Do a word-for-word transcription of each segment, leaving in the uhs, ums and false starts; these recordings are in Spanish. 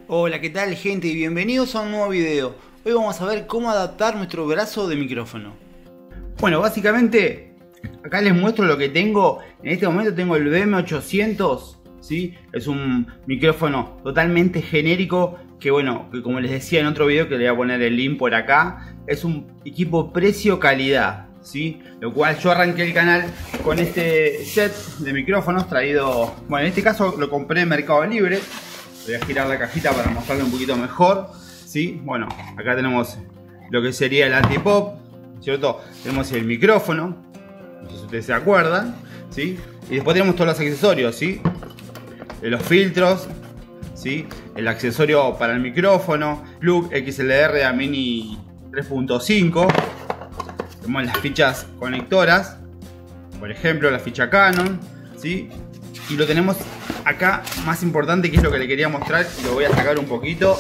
Hola, ¿qué tal gente? Y bienvenidos a un nuevo video. Hoy vamos a ver cómo adaptar nuestro brazo de micrófono. Bueno, básicamente acá les muestro lo que tengo. En este momento tengo el B M ochocientos, ¿sí? Es un micrófono totalmente genérico que, bueno, que como les decía en otro video, que le voy a poner el link por acá, es un equipo precio-calidad, ¿sí? Lo cual yo arranqué el canal con este set de micrófonos traído, bueno, en este caso lo compré en Mercado Libre. Voy a girar la cajita para mostrarlo un poquito mejor, ¿sí? Bueno, acá tenemos lo que sería el antipop, ¿cierto? Tenemos el micrófono, no sé si ustedes se acuerdan, ¿sí? Y después tenemos todos los accesorios, ¿sí? Los filtros, ¿sí? El accesorio para el micrófono, plug X L R a Mini tres punto cinco. Tenemos las fichas conectoras, por ejemplo la ficha Canon, ¿sí? Y lo tenemos acá, más importante, que es lo que le quería mostrar, y lo voy a sacar un poquito.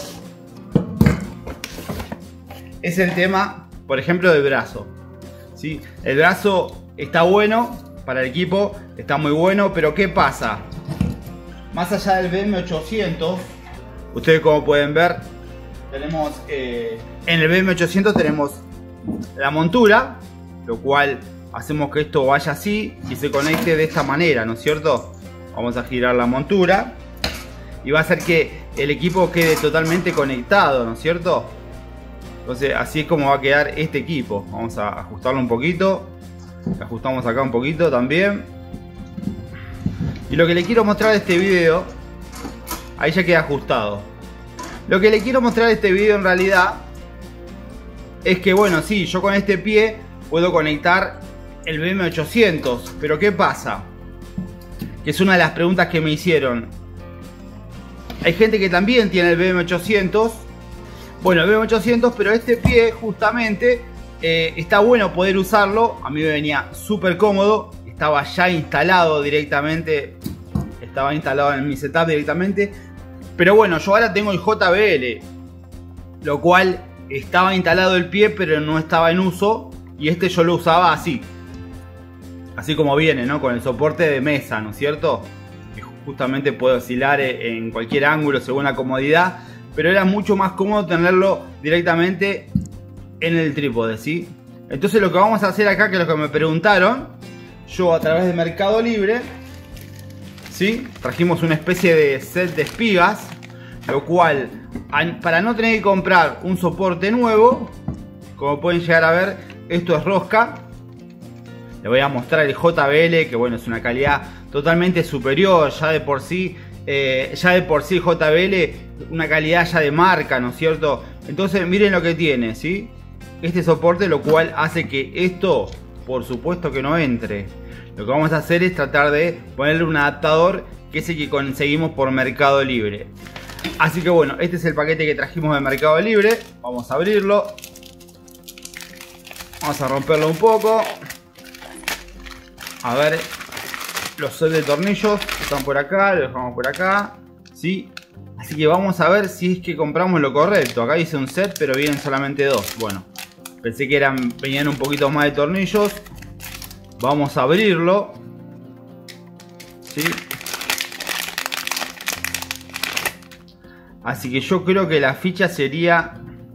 Es el tema, por ejemplo, del brazo, ¿sí? El brazo está bueno para el equipo, está muy bueno, pero ¿qué pasa? Más allá del B M ochocientos, ustedes como pueden ver, tenemos eh, en el B M ochocientos tenemos la montura, lo cual hacemos que esto vaya así y se conecte de esta manera, ¿no es cierto? Vamos a girar la montura y va a hacer que el equipo quede totalmente conectado, ¿no es cierto? Entonces así es como va a quedar este equipo. Vamos a ajustarlo un poquito. Ajustamos acá un poquito también. Y lo que le quiero mostrar de este video, ahí ya queda ajustado. Lo que le quiero mostrar de este video en realidad es que, bueno, sí, yo con este pie puedo conectar el B M ochocientos, pero ¿qué pasa? Que es una de las preguntas que me hicieron. Hay gente que también tiene el B M ochocientos. Bueno, el B M ochocientos, pero este pie justamente eh, está bueno poder usarlo. A mí me venía súper cómodo. Estaba ya instalado directamente. Estaba instalado en mi setup directamente. Pero bueno, yo ahora tengo el J B L, lo cual estaba instalado el pie, pero no estaba en uso. Y este yo lo usaba así. Así como viene, ¿no? Con el soporte de mesa, ¿no es cierto? Que justamente puede oscilar en cualquier ángulo según la comodidad. Pero era mucho más cómodo tenerlo directamente en el trípode, ¿sí? Entonces lo que vamos a hacer acá, que es lo que me preguntaron, yo a través de Mercado Libre, ¿sí? Trajimos una especie de set de espigas, lo cual, para no tener que comprar un soporte nuevo, como pueden llegar a ver, esto es rosca. Le voy a mostrar el J B L, que bueno, es una calidad totalmente superior. Ya de por sí, eh, ya de por sí el J B L, una calidad ya de marca, ¿no es cierto? Entonces miren lo que tiene, ¿sí? Este soporte, lo cual hace que esto, por supuesto que no entre. Lo que vamos a hacer es tratar de ponerle un adaptador, que es el que conseguimos por Mercado Libre. Así que bueno, este es el paquete que trajimos de Mercado Libre. Vamos a abrirlo. Vamos a romperlo un poco. A ver, los set de tornillos están por acá, los dejamos por acá, ¿sí? Así que vamos a ver si es que compramos lo correcto. Acá dice un set, pero vienen solamente dos. Bueno, pensé que eran, venían un poquito más de tornillos. Vamos a abrirlo, ¿sí? Así que yo creo que la ficha sería...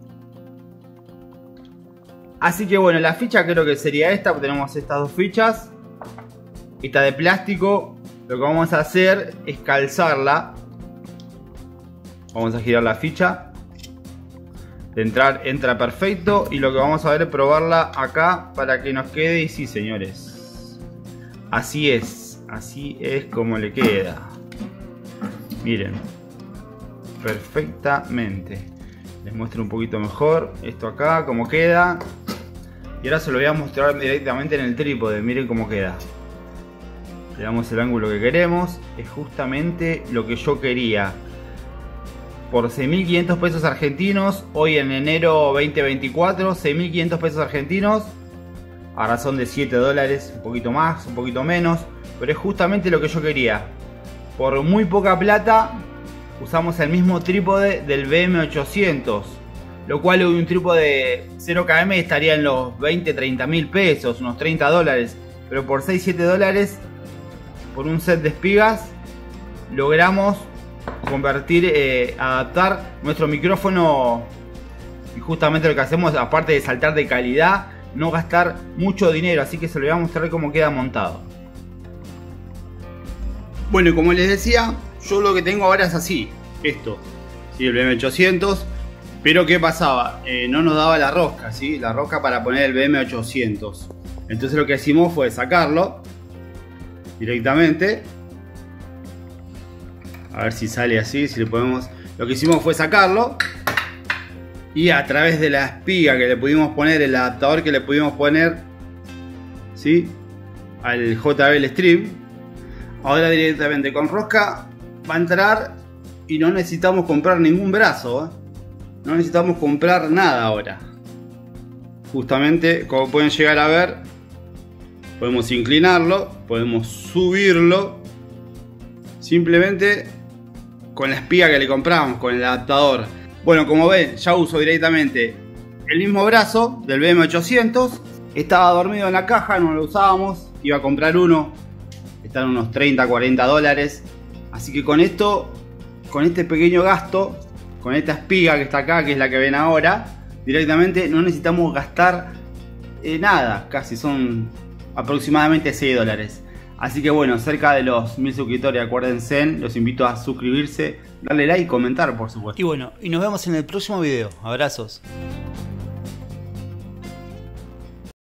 Así que bueno, la ficha creo que sería esta. Tenemos estas dos fichas. Esta de plástico, lo que vamos a hacer es calzarla. Vamos a girar la ficha. De entrar, entra perfecto. Y lo que vamos a ver es probarla acá para que nos quede. Y sí, señores, así es. Así es como le queda. Miren, perfectamente. Les muestro un poquito mejor esto acá, cómo queda. Y ahora se lo voy a mostrar directamente en el trípode. Miren cómo queda. Le damos el ángulo que queremos. Es justamente lo que yo quería. Por seis mil quinientos pesos argentinos. Hoy en enero veinte veinticuatro. seis mil quinientos pesos argentinos. A razón de siete dólares. Un poquito más, un poquito menos. Pero es justamente lo que yo quería. Por muy poca plata usamos el mismo trípode del B M ochocientos. Lo cual hoy un trípode de cero kilómetros estaría en los veinte, treinta mil pesos. Unos treinta dólares. Pero por seis, siete dólares... por un set de espigas logramos convertir, eh, adaptar nuestro micrófono. Y justamente lo que hacemos, aparte de saltar de calidad, no gastar mucho dinero. Así que se lo voy a mostrar cómo queda montado. Bueno, y como les decía, yo lo que tengo ahora es así. Esto, ¿sí? El B M ochocientos. Pero ¿qué pasaba? Eh, no nos daba la rosca, ¿sí? La rosca para poner el B M ochocientos. Entonces lo que hicimos fue sacarlo directamente. A ver si sale así, si le podemos... Lo que hicimos fue sacarlo. Y a través de la espiga que le pudimos poner, el adaptador que le pudimos poner, ¿sí? Al J B L Stream. Ahora directamente con rosca va a entrar y no necesitamos comprar ningún brazo, ¿eh? No necesitamos comprar nada ahora. Justamente, como pueden llegar a ver, podemos inclinarlo, podemos subirlo. Simplemente con la espiga que le compramos, con el adaptador. Bueno, como ven, ya uso directamente el mismo brazo del B M ochocientos. Estaba dormido en la caja, no lo usábamos. Iba a comprar uno. Están unos treinta, cuarenta dólares. Así que con esto, con este pequeño gasto, con esta espiga que está acá, que es la que ven ahora, directamente no necesitamos gastar eh, nada. Casi son aproximadamente seis dólares. Así que bueno, cerca de los mil suscriptores, acuérdense, los invito a suscribirse, darle like y comentar, por supuesto. Y bueno, y nos vemos en el próximo video. Abrazos.